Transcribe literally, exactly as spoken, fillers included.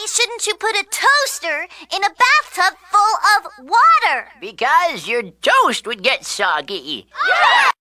Why shouldn't you put a toaster in a bathtub full of water? Because your toast would get soggy. Yeah!